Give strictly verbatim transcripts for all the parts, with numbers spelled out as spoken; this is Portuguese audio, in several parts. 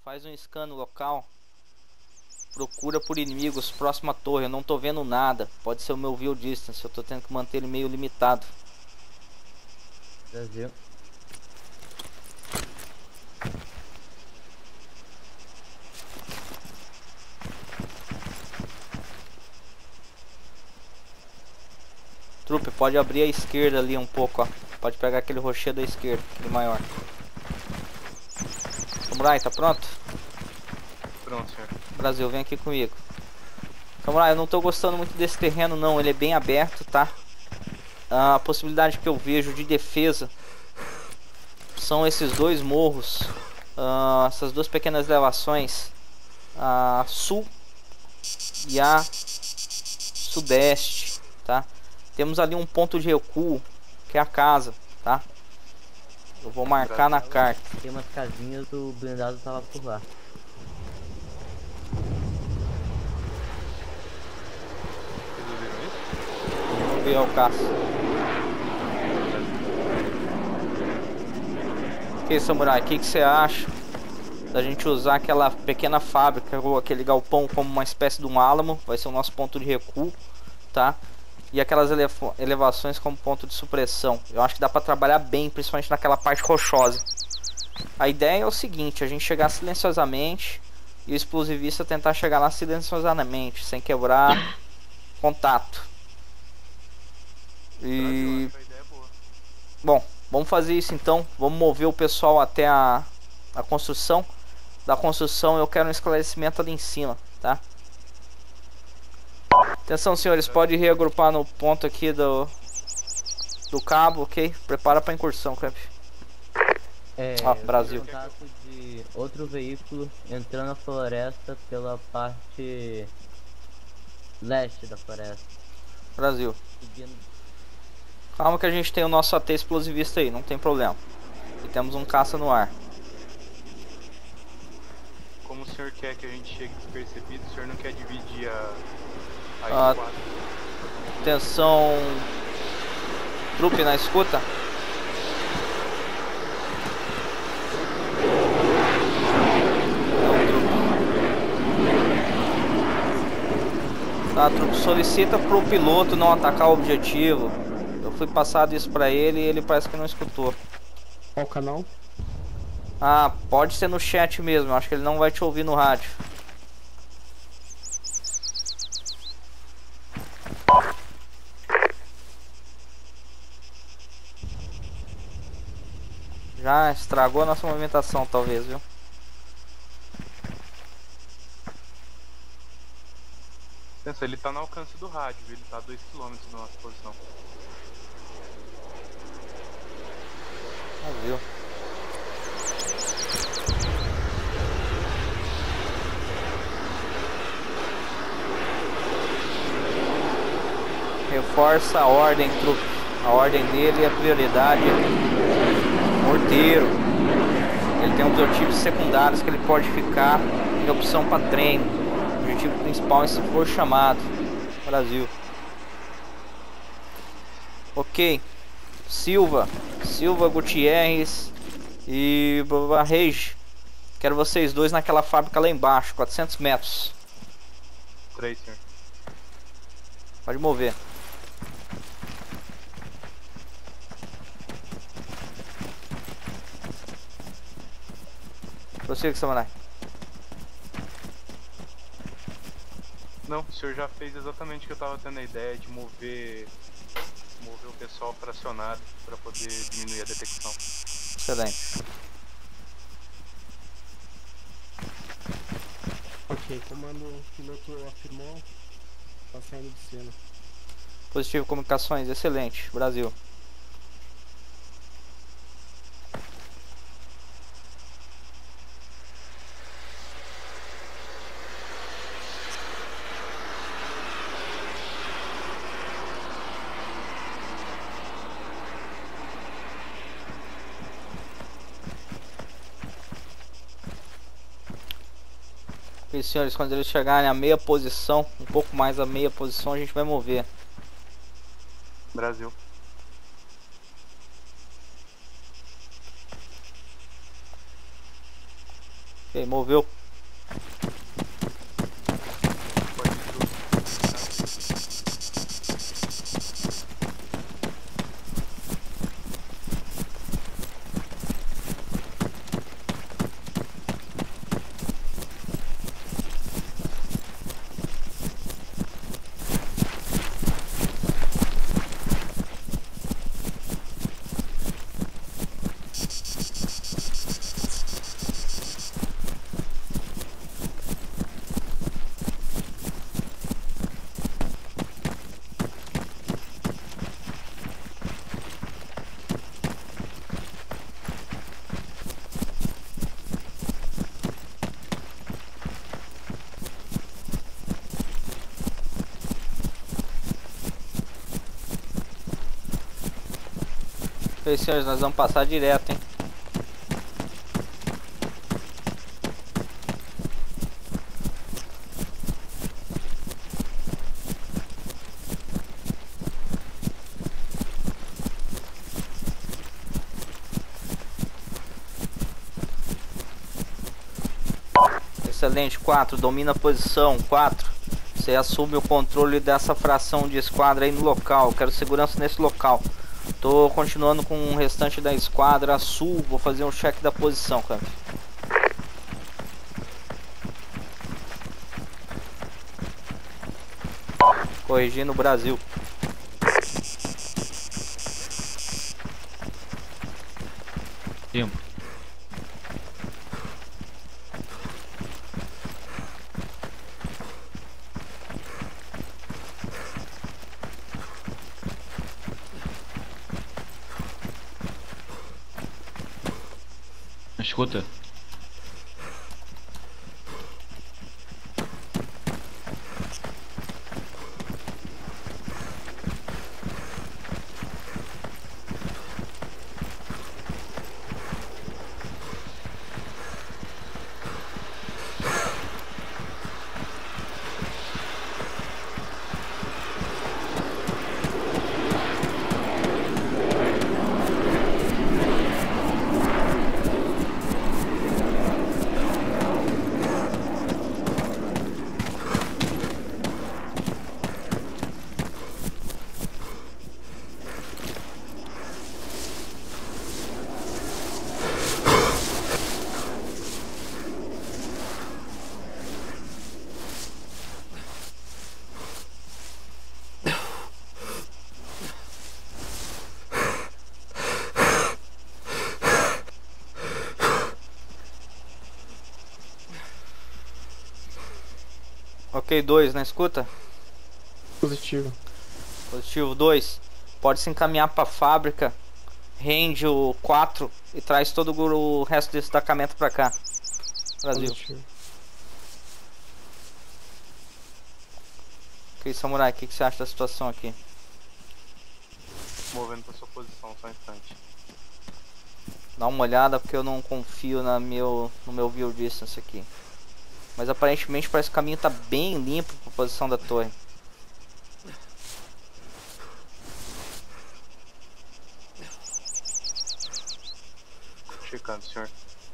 Faz um scan no local. Procura por inimigos próximo à torre. Eu não tô vendo nada. Pode ser o meu view distance. Eu tô tendo que manter ele meio limitado. Brasil. Trupe, pode abrir a esquerda ali um pouco, ó. Pode pegar aquele rochedo da esquerda, aquele maior. Samurai, tá pronto? Pronto, senhor. Brasil, vem aqui comigo. Samurai, eu não tô gostando muito desse terreno não, ele é bem aberto, tá? A possibilidade que eu vejo de defesa são esses dois morros, uh, essas duas pequenas elevações, a sul e a sudeste, tá? Temos ali um ponto de recuo, que é a casa, tá? Eu vou marcar na carta. Tem umas casinhas, o blindado tava por lá. Vocês ouviram isso? Vamos ver o caça. Ok, Samurai, o que, que você acha da gente usar aquela pequena fábrica ou aquele galpão como uma espécie de um álamo? Vai ser o nosso ponto de recuo, tá? E aquelas eleva elevações como ponto de supressão. Eu acho que dá pra trabalhar bem, principalmente naquela parte rochosa. A ideia é o seguinte, a gente chegar silenciosamente e o explosivista tentar chegar lá silenciosamente, sem quebrar contato. E... Brasil, acho que a ideia é boa. Bom, vamos fazer isso então. Vamos mover o pessoal até a, a construção. Da construção eu quero um esclarecimento ali em cima, tá? Atenção, senhores, pode reagrupar no ponto aqui do do cabo, ok? Prepara para incursão, Clamp. É, Ó, Brasil. Contato de outro veículo entrando na floresta pela parte leste da floresta. Brasil. Seguindo. Calma que a gente tem o nosso A T explosivista aí, não tem problema. E temos um caça no ar. Como o senhor quer que a gente chegue despercebido, o senhor não quer dividir a... a Ah, esquadra? Atenção, trupe na escuta. Tá, trupe, solicita pro piloto não atacar o objetivo. Eu fui passado isso pra ele e ele parece que não escutou. Qual canal? Ah, pode ser no chat mesmo, eu acho que ele não vai te ouvir no rádio. Já estragou a nossa movimentação, talvez, viu? Pensa, ele tá no alcance do rádio, ele tá a dois quilômetros da nossa posição. Não viu. Reforça a ordem, trupe. A ordem dele é a prioridade. Morteiro. Ele tem objetivos secundários que ele pode ficar em opção para treino. O objetivo principal é se for chamado. Brasil. Ok. Silva. Silva, Gutierrez e Reis. Quero vocês dois naquela fábrica lá embaixo, quatrocentos metros. Três, senhor. Pode mover. Prossiga, Samurai. Não, o senhor já fez exatamente o que eu tava tendo a ideia de mover... mover o pessoal fracionado para poder diminuir a detecção. Excelente. Ok, comando piloto afirmou. Tá saindo de cena. Positivo, comunicações, excelente. Brasil. E senhores, quando eles chegarem à meia posição, um pouco mais à meia posição, a gente vai mover. Brasil. Ok, moveu. Pode ir tudo. Ok, senhores, nós vamos passar direto, hein? Excelente, quatro, domina a posição, quatro. Você assume o controle dessa fração de esquadra aí no local. Quero segurança nesse local. Tô continuando com o restante da esquadra sul. Vou fazer um check da posição, cara. Corrigindo o Brasil. Tempo. Escuta. Ok, dois, na escuta? Positivo. Positivo, dois. Pode se encaminhar para a fábrica. Rende o quatro e traz todo o resto desse destacamento para cá. Brasil. Positivo. Ok, Samurai, o que, que você acha da situação aqui? Movendo pra sua posição, só um instante. Dá uma olhada porque eu não confio na meu, no meu view distance aqui. Mas aparentemente parece que o caminho tá bem limpo para a posição da torre. Checando, senhor.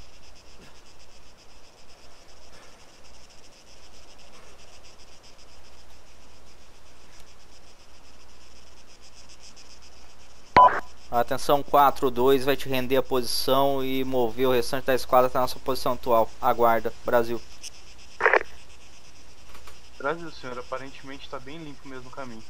Atenção, quatro dois vai te render a posição e mover o restante da esquadra até a nossa posição atual. Aguarda, Brasil. Brasil, senhor, aparentemente tá bem limpo mesmo o caminho.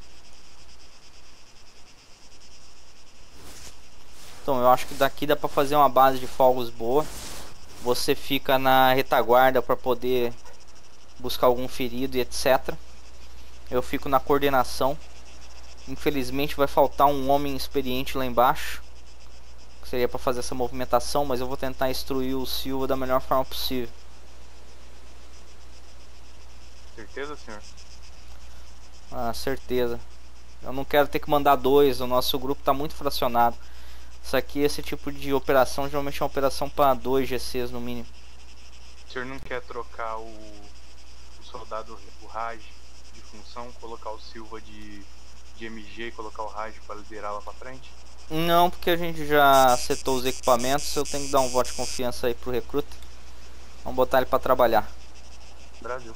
Então, eu acho que daqui dá pra fazer uma base de fogos boa. Você fica na retaguarda para poder buscar algum ferido e etcétera. Eu fico na coordenação. Infelizmente vai faltar um homem experiente lá embaixo, que seria para fazer essa movimentação, mas eu vou tentar instruir o Silva da melhor forma possível. Certeza, senhor? Ah, certeza. Eu não quero ter que mandar dois, o nosso grupo está muito fracionado. Isso aqui, esse tipo de operação, geralmente é uma operação para dois G Cs no mínimo. O senhor não quer trocar o, o soldado, o Raj, de função, colocar o Silva de, de M G e colocar o Raj para liderar lá para frente? Não, porque a gente já setou os equipamentos, eu tenho que dar um voto de confiança aí pro recruta. Vamos botar ele pra trabalhar. Brasil.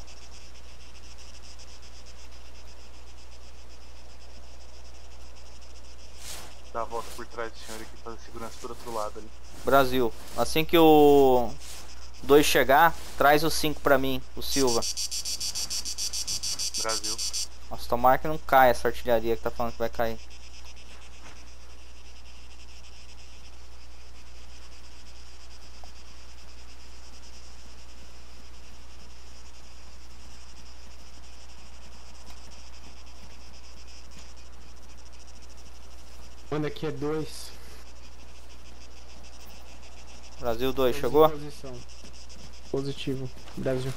Dá a volta por trás do senhor aqui, fazer segurança por outro lado ali. Brasil. Assim que o dois chegar, traz o cinco pra mim, o Silva. Brasil. Nossa, tomara que não caia essa artilharia que tá falando que vai cair. Manda aqui é dois. Brasil dois, chegou? Posição. Positivo, Brasil.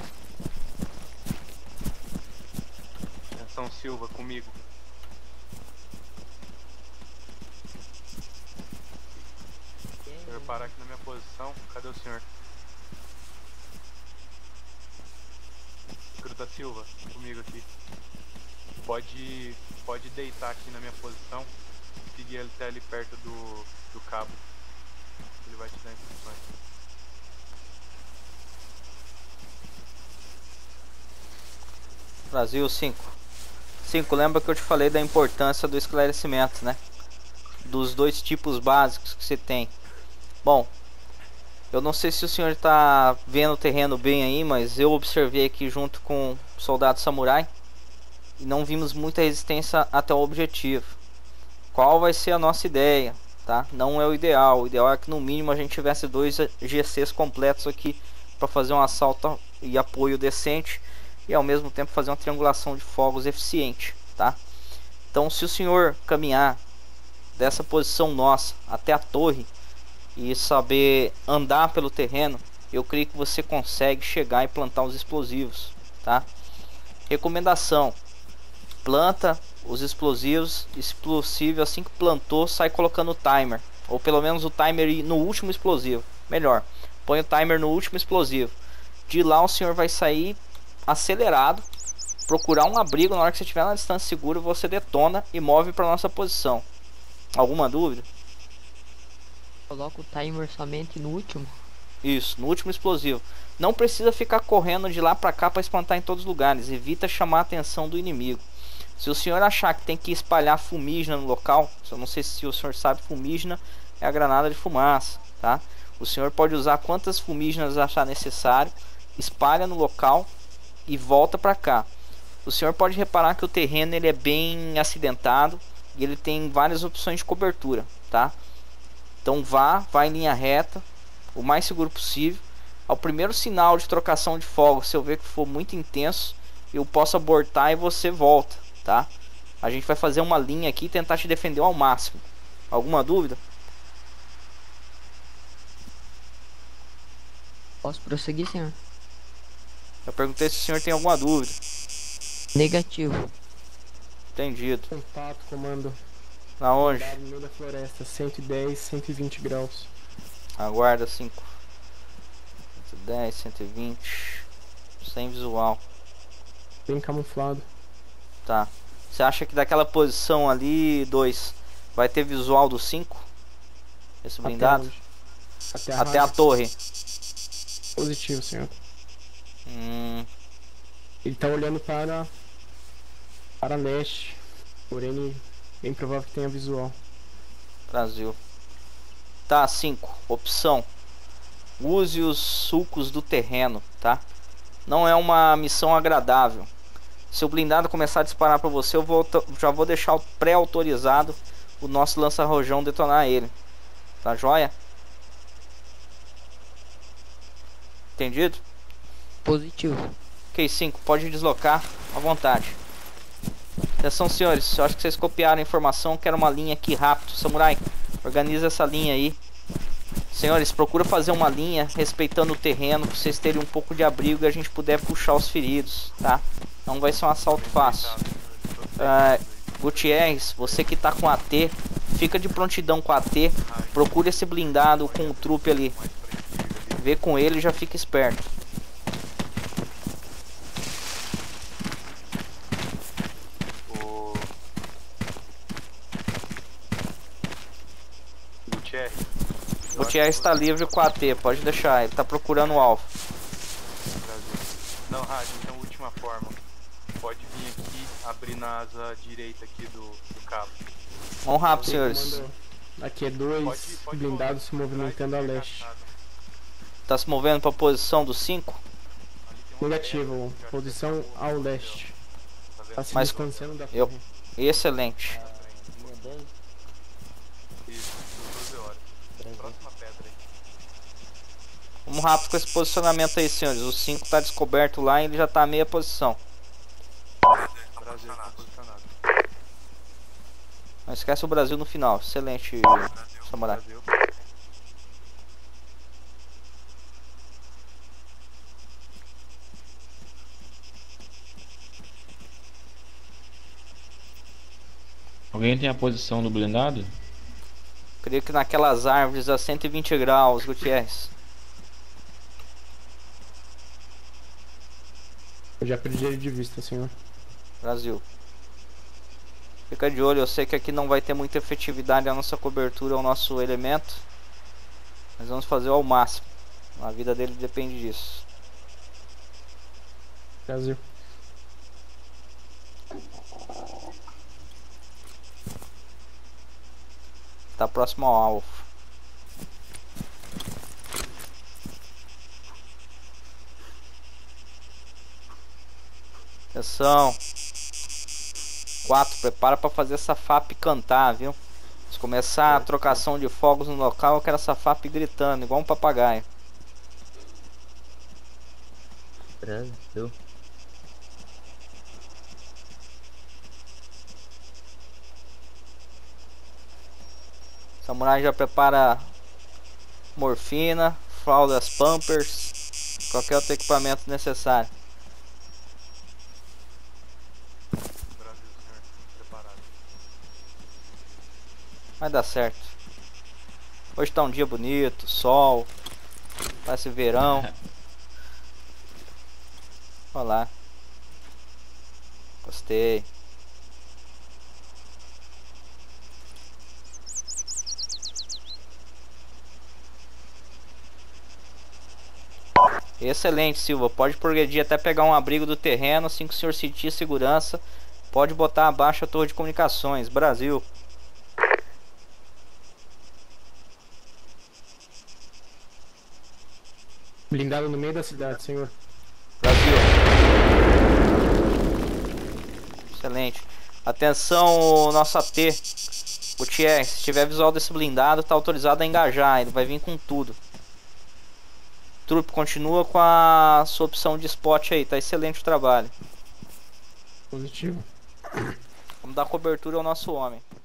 São Silva comigo. Senhor, parar aqui na minha posição. Cadê o senhor? Gruta Silva, comigo aqui. Pode, pode deitar aqui na minha posição. Seguir ele até ali perto do, do cabo. Ele vai te dar instruções. Brasil cinco. cinco, lembra que eu te falei da importância do esclarecimento, né? Dos dois tipos básicos que você tem. Bom, eu não sei se o senhor está vendo o terreno bem aí, mas eu observei aqui junto com o soldado samurai e não vimos muita resistência até o objetivo. Qual vai ser a nossa ideia, tá? Não é o ideal. O ideal é que no mínimo a gente tivesse dois G Cs completos aqui para fazer um assalto e apoio decente e ao mesmo tempo fazer uma triangulação de fogos eficiente, tá? Então, se o senhor caminhar dessa posição nossa até a torre e saber andar pelo terreno, eu creio que você consegue chegar e plantar os explosivos, tá? Recomendação: planta os explosivos, e se possível, assim que plantou, sai colocando o timer, ou pelo menos o timer no último explosivo. Melhor, põe o timer no último explosivo. De lá o senhor vai sair acelerado, procurar um abrigo. Na hora que você estiver na distância segura, você detona e move para nossa posição. Alguma dúvida? Coloca o timer somente no último. Isso, no último explosivo. Não precisa ficar correndo de lá para cá para espantar em todos os lugares. Evita chamar a atenção do inimigo. Se o senhor achar que tem que espalhar fumígena no local, eu não sei se o senhor sabe, fumígena é a granada de fumaça, tá? O senhor pode usar quantas fumígenas achar necessário, espalha no local e volta para cá. O senhor pode reparar que o terreno ele é bem acidentado e ele tem várias opções de cobertura, tá? Então vá, vá em linha reta, o mais seguro possível. Ao primeiro sinal de trocação de fogo, se eu ver que for muito intenso, eu posso abortar e você volta, tá? A gente vai fazer uma linha aqui e tentar te defender ao máximo. Alguma dúvida? Posso prosseguir, senhor? Eu perguntei se o senhor tem alguma dúvida. Negativo. Entendido. Contato, comando. Aonde? No meio da floresta, cento e dez, cento e vinte graus. Aguarda cinco. cento e dez, cento e vinte. Sem visual. Bem camuflado. Tá. Você acha que daquela posição ali, dois, vai ter visual do cinco? Esse blindado? Até, Até a torre. Positivo, senhor. Hum, Ele tá olhando para para leste, porém bem provável que tenha visual. Brasil. Tá, cinco. Opção: use os sulcos do terreno, tá? Não é uma missão agradável. Se o blindado começar a disparar para você, eu vou, já vou deixar pré-autorizado o nosso lança-rojão detonar ele. Tá joia? Entendido? Positivo. Ok, cinco. Pode deslocar à vontade. Atenção, senhores. Eu acho que vocês copiaram a informação. Quero uma linha aqui rápido. Samurai, organiza essa linha aí. Senhores, procura fazer uma linha respeitando o terreno, para vocês terem um pouco de abrigo e a gente puder puxar os feridos, tá? Não vai ser um assalto fácil. uh, Gutierrez, você que tá com A T, fica de prontidão com A T. Procure esse blindado com o trupe ali. Vê com ele e já fica esperto. O Gutierrez. Gutierrez está livre com a A T, pode deixar, ele tá procurando o alvo. Brasil. Não, rádio, então última forma. Pode vir aqui, abrir na asa direita aqui do, do cabo. Vamos rápido, Tem senhores. comando- Aqui é dois Pode, pode blindados se movimentando a Atrás do leste. mercado. Tá se movendo pra posição do cinco? Ali tem uma Negativo, pedra, que eu acho que posição é o- ao leste. Tá vendo? Tá se Mas- distanciando da eu- torre. Excelente. Linha dez, Isso, doze horas. três, Próxima pedra aí. Vamos rápido com esse posicionamento aí, senhores. O cinco tá descoberto lá e ele já tá a meia posição. Brasil, tá posicionado. Não esquece o Brasil no final. Excelente, Samurai. Brasil. Alguém tem a posição do blindado? Creio que naquelas árvores a cento e vinte graus, Gutierrez. Eu já perdi ele de vista, senhor. Brasil. Fica de olho, eu sei que aqui não vai ter muita efetividade a nossa cobertura ao nosso elemento. Mas vamos fazer ao máximo. A vida dele depende disso. Brasil. Tá próximo ao alvo. Atenção. quatro, prepara pra fazer essa F A P cantar, viu? Se começar a trocação de fogos no local, eu quero essa F A P gritando, igual um papagaio. Brasil. Samurai já prepara morfina, fraldas Pampers, qualquer outro equipamento necessário. Brasil, senhor. Preparado. Vai dar certo. Hoje tá um dia bonito, sol, parece verão. Olha lá. Gostei. Excelente, Silva. Pode progredir até pegar um abrigo do terreno. Assim que o senhor sentir segurança, pode botar abaixo a torre de comunicações. Brasil. Blindado no meio da cidade, senhor. Brasil. Excelente. Atenção, nosso A T. Gutierrez, se tiver visual desse blindado, tá autorizado a engajar. Ele vai vir com tudo. Trupe, continua com a sua opção de spot aí. Tá excelente o trabalho. Positivo. Vamos dar cobertura ao nosso homem.